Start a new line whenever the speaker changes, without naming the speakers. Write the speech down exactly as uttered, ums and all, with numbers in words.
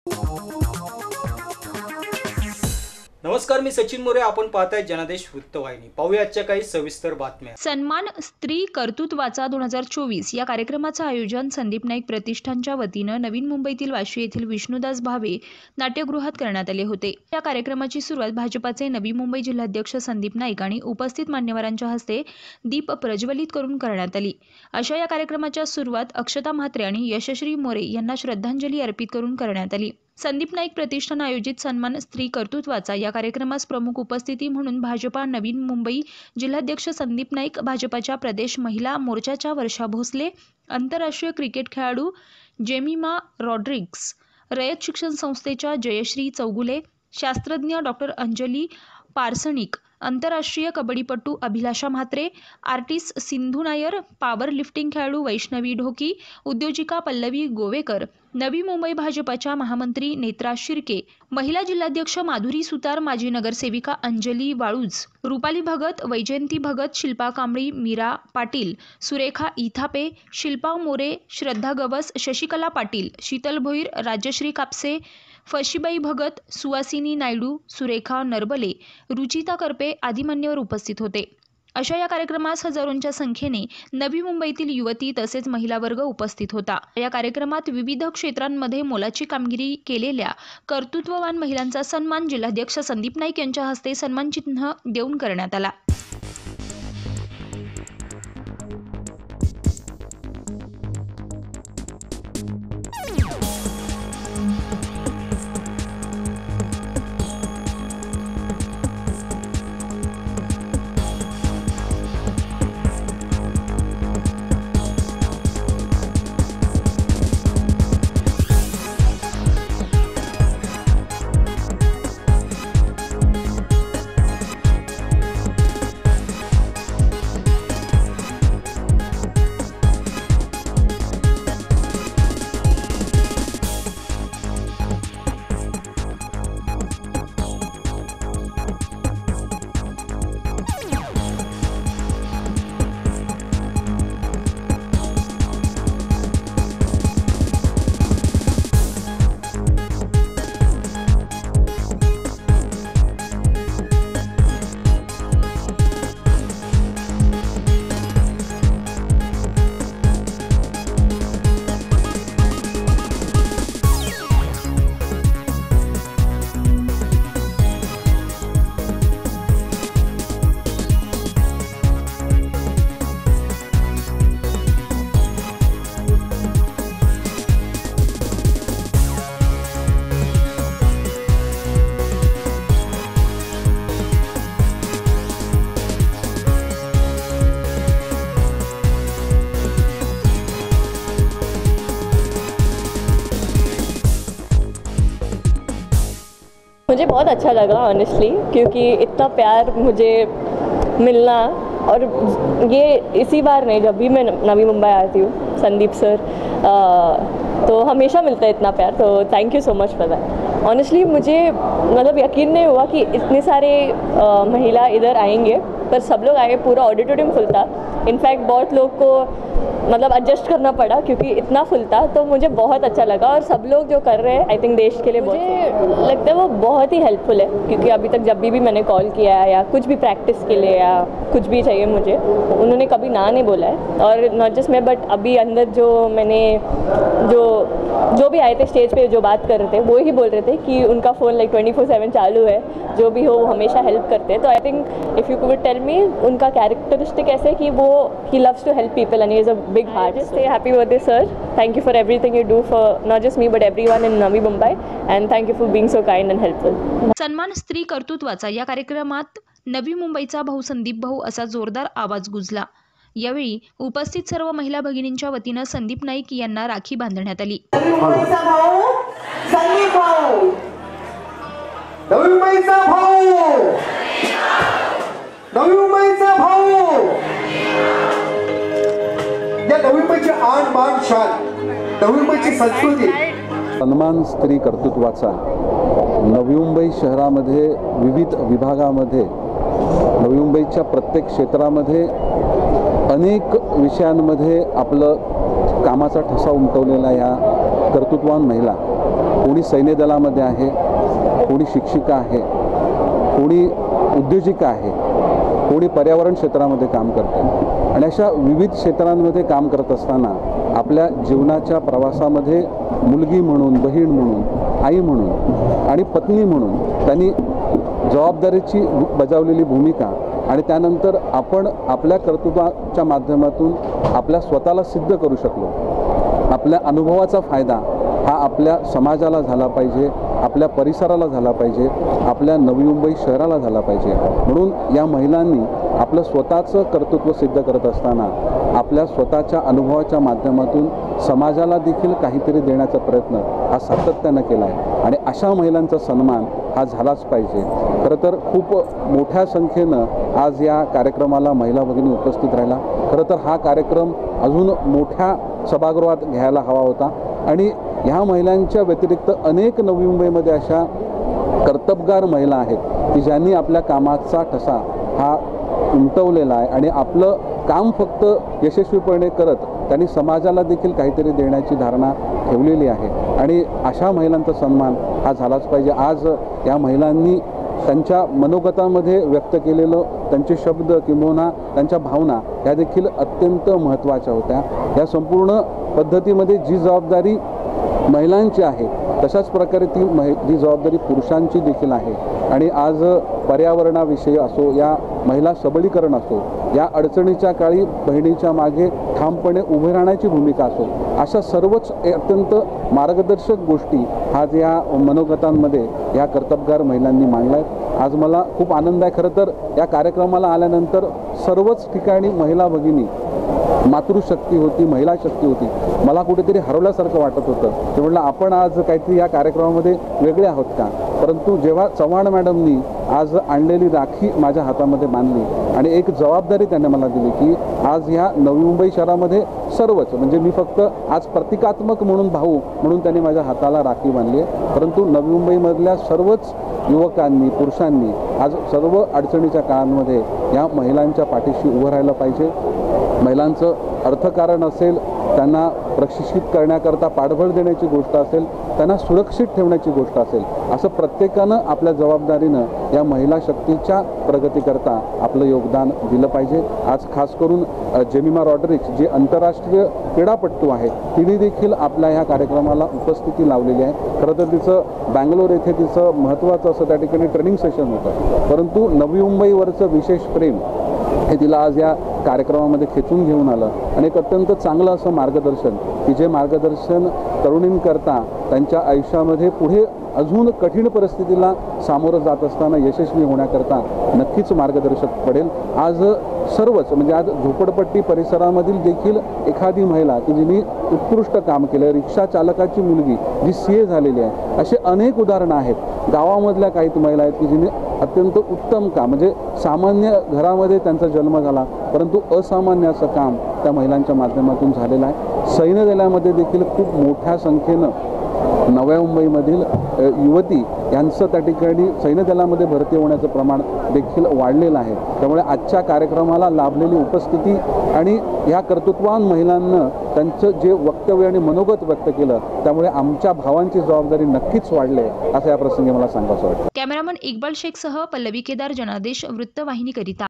नमस्कार, मी सचिन मोरे. आपण पाहताय जनादेश वृत्तवाहिनी. पाहूया आजच्या काही सविस्तर बातम्या.
सन्मान स्त्री कर्तृत्वाचा दोन हजार चोवीस या कार्यक्रमाचं आयोजन संदीप नाईक प्रतिष्ठानच्या वतीनं नवी मुंबईतील वाशी येथील विष्णुदास भावे नाट्यगृहात करण्यात आले होते. या कार्यक्रमाची सुरुवात भाजपाचे नवी मुंबई जिल्हाध्यक्ष संदीप नाईक आणि उपस्थित मान्यवरांच्या हस्ते दीप प्रज्वलित करून करण्यात आली. अशा या कार्यक्रमाच्या सुरुवात अक्षता म्हात्रे आणि यशश्री मोरे यांना श्रद्धांजली अर्पित करून करण्यात आली. संदीप नाईक प्रतिष्ठान आयोजित सन्मान स्त्री कर्तृत्वाचा या कार्यक्रमास प्रमुख उपस्थिती म्हणून भाजपा नवी मुंबई जिल्हाध्यक्ष संदीप नाईक, भाजपाच्या प्रदेश महिला मोर्चाच्या वर्षा भोसले, आंतरराष्ट्रीय क्रिकेट खेळाडू जेमिमा रॉड्रिग्स, रयत शिक्षण संस्थेच्या जयश्री चौगुले, शास्त्रज्ञ डॉक्टर अंजली पारसणिक, आंतरराष्ट्रीय कबड्डीपटू Abhilasha Mhatre, artist Sindhu Nair, power lifting खेळाडू वैष्णवी ढोकी, उद्योजिका पल्लवी गोवेकर, नवी मुंबई भाजपाच्या महामंत्री नेत्रा शिर्के, महिला जिल्हाध्यक्ष माधुरी सुतार, माजी नगरसेविका अंजली वाळूज, रुपाली भगत, वैजयंती भगत, शिल्पा कांबळी, मीरा पाटील, सुरेखा इथापे, शिल्पा मोरे, श्रद्धा गवस, शशिकला पाटील, शीतल भोईर, राजश्री कापसे, फशीबाई भगत, सुवासिनी नायडू, सुरेखा नरबले, रुचिता करपे आदी मान्यवर उपस्थित होते. अशा या कार्यक्रमास हजारोंच्या संख्येने नवी मुंबईतील युवती तसेच महिला वर्ग उपस्थित होता. या कार्यक्रमात विविध क्षेत्रांमध्ये मोलाची कामगिरी केलेल्या कर्तृत्ववान महिलांचा सन्मान जिल्हाध्यक्ष संदीप नाईक यांच्या हस्ते सन्मान चिन्ह देऊन करण्यात आला.
मुझे बहुत अच्छा लगा ऑनेस्टली, क्योंकि इतना प्यार मुझे मिलना, और ये इसी बार नहीं, जब भी मैं नवी मुंबई आती हूँ संदीप सर आ, तो हमेशा मिलता है इतना प्यार. तो thank you so much for that. Honestly मुझे मतलब यकीन नहीं हुआ कि इतने सारे आ, महिला इधर आएंगे, पर सब लोग आए, पूरा ऑडिटोरियम फुल था. इनफैक्ट बहुत लोग को मतलब एडजस्ट करना पड़ा क्योंकि इतना फुल था. तो मुझे बहुत अच्छा लगा, और सब लोग जो कर रहे हैं आई थिंक देश के लिए मुझे लगता है वो बहुत ही हेल्पफुल है, क्योंकि अभी तक जब भी भी मैंने कॉल किया है या कुछ भी प्रैक्टिस के लिए या कुछ भी चाहिए मुझे, उन्होंने कभी ना नहीं बोला है. और नॉट जस्ट मैं, बट अभी अंदर जो मैंने जो जो भी आए थे स्टेज पे जो बात कर रहे थे वो ही बोल रहे थे कि उनका phone like twenty four seven चालू है, जो भी हो वो हमेशा हेल्प करते हैं. तो I think if you could tell me उनका कैरेक्टरिस्टिक ऐसे है कि वो ही loves to help people and he is a big heart. Just say happy birthday sir. Thank you for everything you do for not just me but everyone in Navi Mumbai, and thank you for being so kind and helpful.
सन्मान स्त्री कर्तृत्वाचा या कार्यक्रमात नवी मुंबईचा भाऊ संदीप भाऊ असा जोरदार आवाज गुंजला. यावेळी उपस्थित सर्व महिला भगिनींच्या वतीनं संदीप नाईक यांना राखी बांधण्यात आली.
नवी मुंबईचा भाऊ संदीप भाऊ, नवी मुंबईचा भाऊ, नवी मुंबईचा भाऊ, या नवी मुंबईची आन बान शान, नवी मुंबईची संस्कृती.
सन्मान स्त्री कर्तृत्वाचा नवी मुंबई शहरामध्ये विविध विभागामध्ये, नवी मुंबईच्या प्रत्येक क्षेत्रामध्ये अनेक विषयांमध्ये आपलं कामाचा ठसा उमटवलेला या कर्तृत्ववान महिला कोणी सैन्य दलामध्ये आहे, कोणी शिक्षिका आहे, कोणी उद्योजिका आहे, कोणी पर्यावरण क्षेत्रामध्ये काम करते आणि अशा विविध क्षेत्रांमध्ये काम करत असताना आपल्या जीवनाच्या प्रवासामध्ये मुलगी म्हणून, बहीण म्हणून, आई म्हणून आणि पत्नी म्हणून त्यांनी जबाबदारीची बजावलेली भूमिका आणि त्यानंतर आपण आपल्या कर्तृत्वाच्या माध्यमातून आपल्या स्वतःला सिद्ध करू शकलो. आपल्या अनुभवाचा फायदा हा आपल्या समाजाला झाला पाहिजे, आपल्या परिसराला झाला पाहिजे, आपल्या नवी मुंबई शहराला झाला पाहिजे. म्हणून या महिलांनी आपलं स्वतःचं कर्तृत्व सिद्ध करत असताना आपल्या स्वतःच्या अनुभवाच्या माध्यमातून समाजाला देखील काहीतरी देण्याचा प्रयत्न हा सातत्यानं केला आहे आणि अशा महिलांचा सन्मान हा झालाच पाहिजे. खरं तर खूप मोठ्या संख्येनं आज या कार्यक्रमाला महिला भगिनी उपस्थित राहिला. खरं तर हा कार्यक्रम अजून मोठ्या सभागृहात घ्यायला हवा होता आणि ह्या महिलांच्या व्यतिरिक्त अनेक नवी मुंबईमध्ये अशा कर्तबगार महिला आहेत की ज्यांनी आपल्या कामाचा ठसा हा उमटवलेला आहे आणि आपलं काम फक्त यशस्वीपणे करत त्यांनी समाजाला देखील काहीतरी देण्याची धारणा ठेवलेली आहे आणि अशा महिलांचा सन्मान हा झालाच पाहिजे. आज या महिलांनी त्यांच्या मनोगतामध्ये व्यक्त केलेलं त्यांचे शब्द किंबहुना त्यांच्या भावना या देखील अत्यंत महत्त्वाच्या होत्या. या संपूर्ण पद्धतीमध्ये जी जबाबदारी महिलांची आहे तशाच प्रकारे ती महि जी जबाबदारी पुरुषांची देखील आहे आणि आज पर्यावरणाविषयी असो या महिला सबलीकरण असो या अडचणीच्या काळी बहिणीच्या मागे ठामपणे उभे राहण्याची भूमिका असो अशा सर्वच अत्यंत मार्गदर्शक गोष्टी आज या मनोगतांमध्ये या कर्तबगार महिलांनी मांडल्या आहेत. आज मला खूप आनंद आहे. खरं तर या कार्यक्रमाला आल्यानंतर सर्वच ठिकाणी महिला भगिनी मातृशक्ती होती, महिला शक्ती होती. मला कुठेतरी हरवल्यासारखं वाटत होतं. ते म्हटलं आपण आज काहीतरी या कार्यक्रमामध्ये वेगळे आहोत का. परंतु जेव्हा चव्हाण मॅडमनी आज आणलेली राखी माझ्या हातामध्ये बांधली आणि एक जबाबदारी त्यांनी मला दिली की आज ह्या नवी मुंबई शहरामध्ये सर्वच म्हणजे मी फक्त आज प्रतिकात्मक म्हणून भाऊ म्हणून त्यांनी माझ्या हाताला राखी बांधली आहे, परंतु नवी मुंबईमधल्या सर्वच युवकांनी पुरुषांनी आज सर्व अडचणीच्या काळांमध्ये या महिलांच्या पाठीशी उभं राहायला पाहिजे. महिलांचं अर्थकारण असेल, त्यांना प्रशिक्षित करण्याकरता पाठबळ देण्याची गोष्ट असेल, त्यांना सुरक्षित ठेवण्याची गोष्ट असेल, असं प्रत्येकानं आपल्या जबाबदारीनं या महिला शक्तीच्या प्रगतीकरता आपलं योगदान दिलं पाहिजे. आज खास करून जेमिमा रॉड्रिक्स जी आंतरराष्ट्रीय क्रीडापटू आहे तिने देखील आपल्या ह्या कार्यक्रमाला उपस्थिती लावलेली आहे. खरं तर तिचं बँगलोर येथे तिचं महत्त्वाचं असं त्या ठिकाणी ट्रेनिंग सेशन होतं, परंतु नवी मुंबईवरचं विशेष प्रेम हे तिला आज या कार्यक्रमामध्ये खेचून घेऊन आलं आणि एक अत्यंत चांगलं असं मार्गदर्शन की जे मार्गदर्शन तरुणींकरता त्यांच्या आयुष्यामध्ये पुढे अजून कठीण परिस्थितीला सामोरं जात असताना यशस्वी होण्याकरता नक्कीच मार्गदर्शक पडेल. आज सर्वच म्हणजे आज झोपडपट्टी परिसरामधील देखील एखादी महिला की जिने उत्कृष्ट काम केलं, रिक्षा चालकाची मुलगी जी सी ए झालेली आहे, असे अनेक उदाहरणं आहेत. गावामधल्या काही महिला आहेत की जिने अत्यंत उत्तम काम म्हणजे सामान्य घरामध्ये त्यांचा जन्म झाला परंतु असामान्य असं काम त्या महिलांच्या माध्यमातून झालेलं आहे. सैन्य दलामध्ये देखील खूप मोठ्या संख्येनं नव्या मुंबईमधील युवती यांचं त्या ठिकाणी सैन्य दलामध्ये भरती होण्याचं प्रमाण देखील वाढलेलं आहे. त्यामुळे आजच्या कार्यक्रमाला लाभलेली उपस्थिती आणि ह्या कर्तृत्ववान महिलांना त्यांचं जे वक्तव्य आणि मनोगत व्यक्त केलं त्यामुळे आमच्या भावांची जबाबदारी नक्कीच वाढली आहे असं या प्रसंगी मला सांगायचं वाटतं.
कॅमेरामन इक्बाल शेखसह पल्लवी केदार, जनादेश वृत्तवाहिनीकरिता.